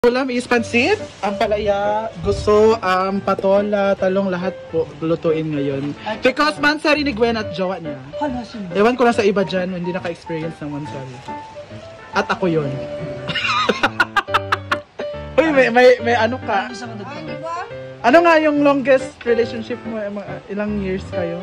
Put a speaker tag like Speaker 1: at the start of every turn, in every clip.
Speaker 1: Ulam is pansit, ang palaya, gusto, patola, talong, lahat po lutuin ngayon. Because mansari ni Gwen at jowa niya. Ewan ko lang sa iba dyan, hindi naka-experience ng mansari. At ako yun. Uy, may ano ka? Ano nga yung longest relationship mo? Ilang years kayo?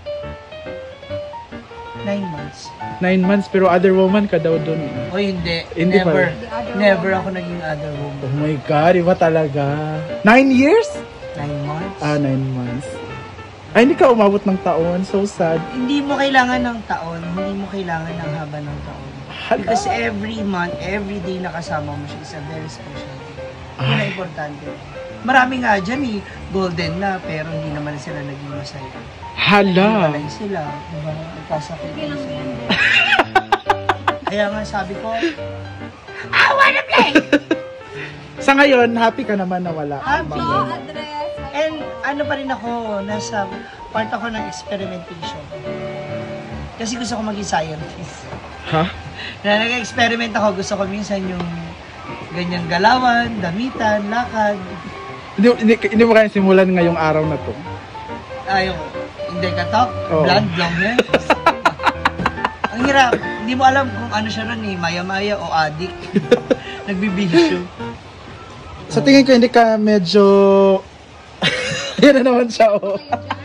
Speaker 2: 9 months.
Speaker 1: 9 months, pero other woman ka daw dun.
Speaker 2: O hindi.
Speaker 1: Hindi
Speaker 2: Never.
Speaker 1: pa.
Speaker 2: Never ako naging other woman.
Speaker 1: Oh my God, iba talaga. 9 years?
Speaker 2: 9 months?
Speaker 1: 9 months. Ay, hindi ka umabot ng taon. So sad.
Speaker 2: Hindi mo kailangan ng taon. Hindi mo kailangan ng haba ng taon. Because every month, every day na kasama mo siya is a very special day. Yun ang importante. Marami nga dyan golden na, pero hindi naman sila naging masaya.
Speaker 1: Hala!
Speaker 2: Hiwalay sila. Diba? Nagkasakit na sila. Kaya nga sabi ko, I wanna play!
Speaker 1: Sa ngayon, happy ka naman na wala.
Speaker 2: Happy. And ano pa rin ako, nasa part ako ng experimentation. Kasi gusto ko maging scientist.
Speaker 1: Ha?
Speaker 2: Na nag-experiment ako, gusto ko minsan yung ganyang galawan, damitan, lakad.
Speaker 1: Hindi mo kaya simulan ngayong araw na to?
Speaker 2: Ayaw, hindi katok,
Speaker 1: Oh.
Speaker 2: blood, long hair. Ang hirap, hindi mo alam kung ano siya ron maya-maya o addict. Nagbibisyo.
Speaker 1: Sa tingin ko, hindi ka medyo... Yan na naman siya, oh.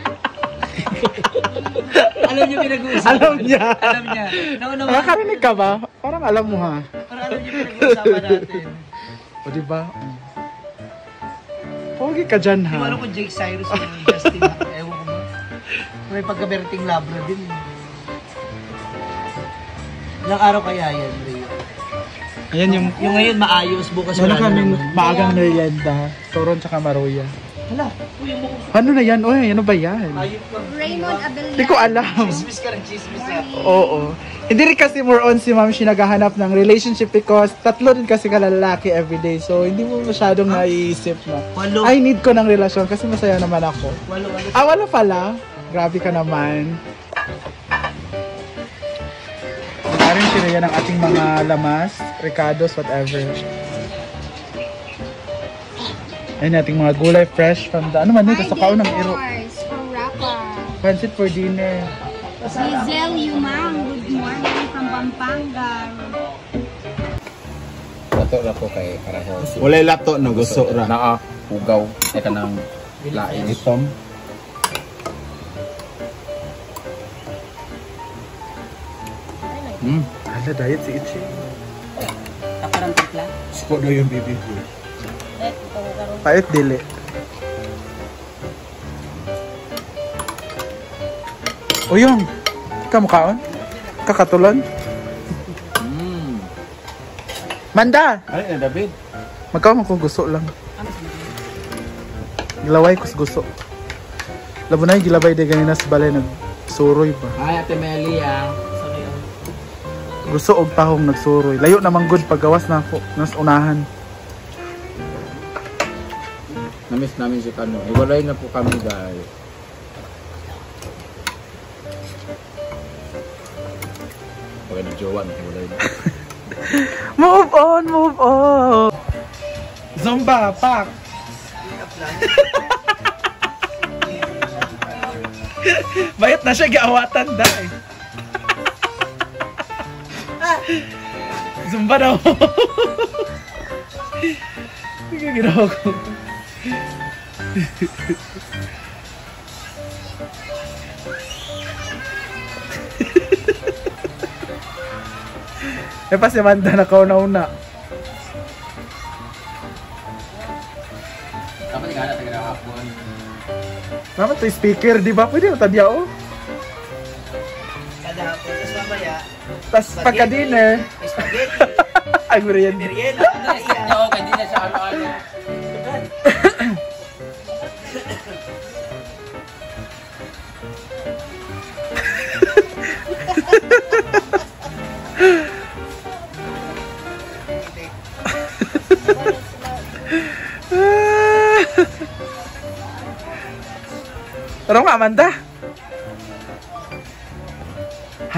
Speaker 2: Alam niyo pinag-uusapan.
Speaker 1: Alam niya.
Speaker 2: Alam niya. Naunawa.
Speaker 1: Nakakarinig ka ba? Parang alam mo, ha?
Speaker 2: Parang alam niyo pinag-uusapan natin.
Speaker 1: O, diba? Pogi ka dyan,
Speaker 2: Hindi mo
Speaker 1: ha?
Speaker 2: alam kung Jake Cyrus o Justin. Ewan ko ba. May pagkaberting labra din. Ilang araw kaya yan, Ray?
Speaker 1: Ayan yung...
Speaker 2: Yung ngayon maayos, bukas
Speaker 1: Ano
Speaker 2: wala na
Speaker 1: kaming
Speaker 2: naman.
Speaker 1: maagang merienda. Toron tsaka maruya.
Speaker 2: Hala, uy, mo.
Speaker 1: Ano na yan? Uy, ano ba yan?
Speaker 2: Ayun pa.
Speaker 3: Raymond Abelian.
Speaker 1: Hindi ko alam.
Speaker 2: Chismis ka rin, chismis na.
Speaker 1: Oo. Hindi rin kasi more on si Ma'am Shi naghahanap ng relationship because tatlo din kasi kalalaki everyday. So, hindi mo masyadong naiisip na.
Speaker 2: Walo.
Speaker 1: I need ko ng relasyon kasi masaya naman ako.
Speaker 2: Walo.
Speaker 1: Wala pala. Grabe ka naman. Maaaring sila yan ang ating mga lamas, ricados, whatever. Ayan ating mga gulay fresh from the... Ano man ito? Sa kaon ng iro.
Speaker 3: From Rapa.
Speaker 1: Pancit for dinner.
Speaker 3: Hazel Yumang, good morning from Pampanga.
Speaker 4: Lato na ko kay Karaho. Walay lato no gusto ra. Naa ugaw ay kanang lain itom.
Speaker 1: Hala, diet si Ichi.
Speaker 2: Takarang tipla.
Speaker 4: Siko do yung baby ko.
Speaker 1: Pait dili. O yung, kamukaon? Kakatulan? Manda!
Speaker 4: Ay na David.
Speaker 1: Magkaon ko gusto lang. Gilaway ko gusto. Labo na yung gilabay de ganina sa balay nagsuroy ba.
Speaker 4: Ay Ate Melia.
Speaker 1: Gusto og tahong nagsuroy. Layo namang good paggawas na ako. Nas unahan.
Speaker 4: Namiss namin si Kano. Iwalay na po kami dahil. Okay na jowa na iwalay na.
Speaker 1: Move on, move on! Zumba, pak! Bayat na siya, giawatan dahil. Zumba daw. Sige, ginawa ko. Eh pa si Amanda na kauna-una.
Speaker 4: Dapat nga na taga hapon.
Speaker 1: Mama to speaker, di ba? Pwede mo tadyao.
Speaker 2: Kada hapon. Tapos mamaya,
Speaker 1: Tapos pagka-dinner,
Speaker 2: spaghetti.
Speaker 1: ay merienda.
Speaker 2: Merienda.
Speaker 4: Oo, hindi na siya ano-ano.
Speaker 1: Tarong nga, Amanda.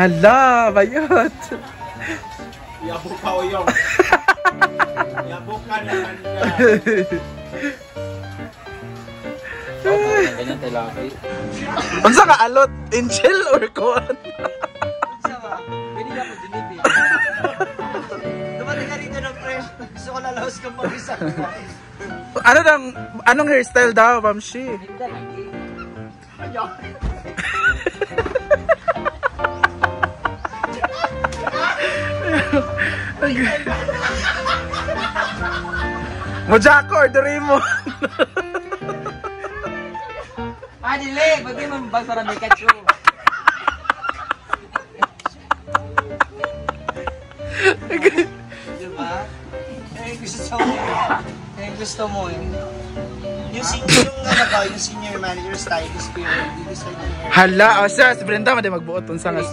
Speaker 1: Hala, bayot.
Speaker 4: Yabok ka o yung. Yabok ka. Ganyan tayo lagi.
Speaker 1: Unsa ka alot? Angel or kuan?
Speaker 2: Isa ba? Pwede na po dinibig. Dumating ka rito ng fresh. Gusto ko lalaos kang mag-isa.
Speaker 1: Anong hairstyle daw, Mamshi?
Speaker 2: Hindi lagi.
Speaker 1: Mojako, orderin mo.
Speaker 2: Dili! Ba't di mo basta na may katsu? Diba? Gusto mo eh. Yung senior manager stylist ko yun.
Speaker 1: Hala, asa, si Brenda, madi magbuot unsa nga.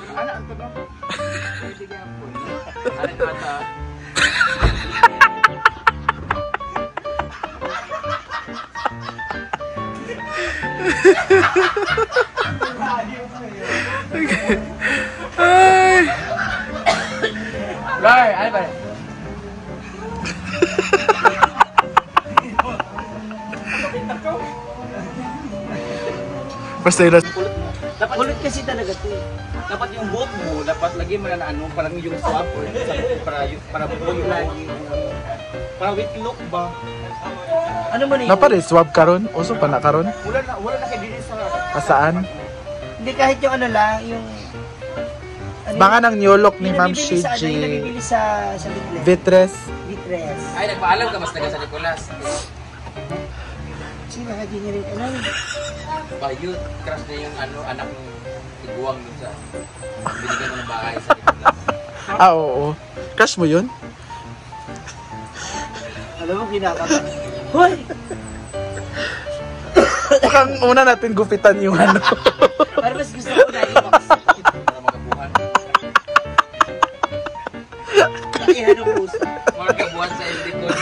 Speaker 1: Ay.
Speaker 2: Rar, ano ba?
Speaker 1: Basta yun.
Speaker 2: Dapat ulit kasi talaga ito eh.
Speaker 4: Dapat yung buhok mo, dapat lagi mo na ano, parang yung swap or para buhok lagi. Para with look ba?
Speaker 2: Ano mo na yun?
Speaker 1: Napare, swab karon? Uso pa na karon?
Speaker 4: Wala na kayo din sa...
Speaker 1: Asaan?
Speaker 2: Hindi kahit yung ano lang, yung...
Speaker 1: Baka ng new look ni Ma'am
Speaker 2: Yung
Speaker 1: Shiji.
Speaker 2: nabibili sa Bitles.
Speaker 1: Vitres.
Speaker 2: Vitres.
Speaker 4: Ay, nagpaalam ka mas taga sa Nicolas.
Speaker 2: Sino ka din rin? Ano?
Speaker 4: Bayot, crush na yung ano, anak ng tiguang dun sa... Binigyan mo ng bahay sa Nicolas.
Speaker 1: Ah, oo. Crush mo yun?
Speaker 2: Alam mo, kinakata. Hoy!
Speaker 1: Mukhang una natin gupitan yung ano.
Speaker 2: Pero mas gusto ko na yung
Speaker 4: Para magabuhan.
Speaker 2: Lakihan ng puso.
Speaker 4: Magabuhan sa Endicon.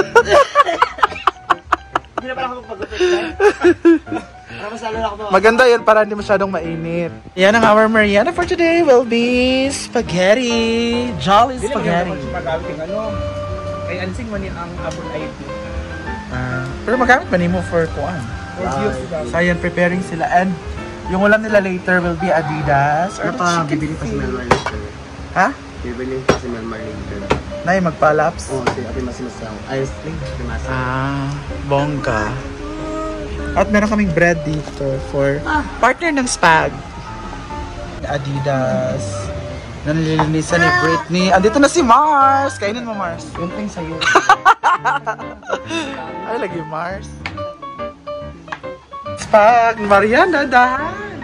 Speaker 2: Hindi na pala ako magpagupit. Para mas lalo na ako
Speaker 1: Maganda yun para hindi masyadong mainit. Yan ang our merienda for today will be spaghetti. Jolly spaghetti.
Speaker 4: Magamit yung ano. Kay Ansing man yung ang Apple IP.
Speaker 1: Pero magamit ba mo for kuan? So yan, preparing sila. And yung ulam nila later will be Adidas. Or
Speaker 5: Bibili pa si Melmar later.
Speaker 1: Ha?
Speaker 5: Bibili pa si Melmar later.
Speaker 1: Nay, magpalaps?
Speaker 5: Oo, si Ate Masimasaw. Ice cream, Ate Masimasaw.
Speaker 1: Bongga. At meron kaming bread dito for partner ng spag. Adidas. Na nililinisan ni Britney. Andito na si Mars. Kainin mo, Mars.
Speaker 5: Yung thing sa'yo.
Speaker 1: Ay, lagi Mars. Spag, Mariana, dahan.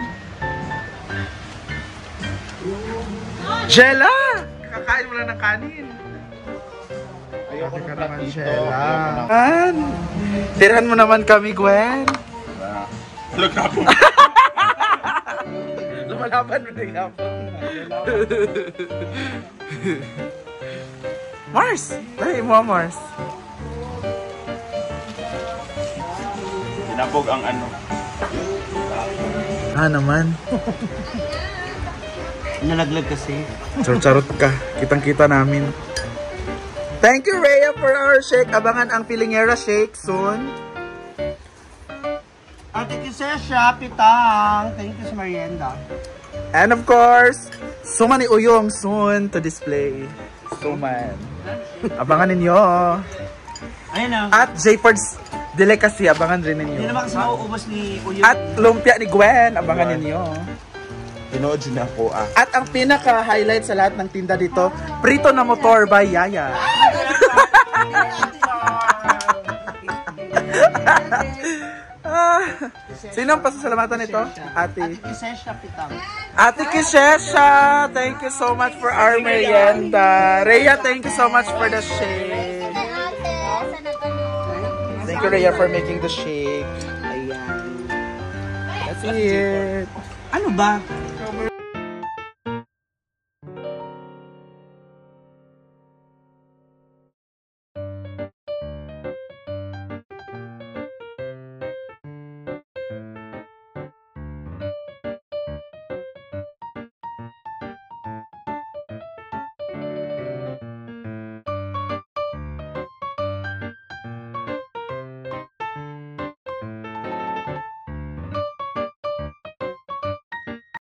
Speaker 1: Jella! Kakain mo lang ng kanin. Ayoko ka naman, Jella. Tirahan mo naman kami, Gwen.
Speaker 4: Look na po.
Speaker 1: Lumalaban mo din ako. Mars! Dahil mo, Mars.
Speaker 4: Sinabog ang ano.
Speaker 1: Naman.
Speaker 5: Nalaglag kasi.
Speaker 1: Charot ka. Kitang-kita namin. Thank you, Rhea, for our shake. Abangan ang Pilingera shake soon.
Speaker 2: Ate Kisesha, Pitang. Thank you sa merienda.
Speaker 1: And of course, Suman ni Uyong soon to display. Suman. Abangan ninyo.
Speaker 2: Ayun na.
Speaker 1: At Jayford's Delicacy, abangan rin
Speaker 2: Hindi
Speaker 1: ninyo.
Speaker 2: naman kasi mauubos ni Uyo.
Speaker 1: At Lumpia ni Gwen, abangan ninyo.
Speaker 5: Tinood na po
Speaker 1: At ang pinaka-highlight sa lahat ng tinda dito, Prito na Motor by Yaya. Sino ang pasasalamatan nito?
Speaker 2: Ate
Speaker 1: Ate.
Speaker 2: Kisesha, Pitang.
Speaker 1: Ate Kishesha, thank you so much for our merienda. Rhea, thank you so much for the shake. Thank you, Rhea, for making the shake.
Speaker 5: Ayan.
Speaker 1: That's it.
Speaker 2: Ano ba?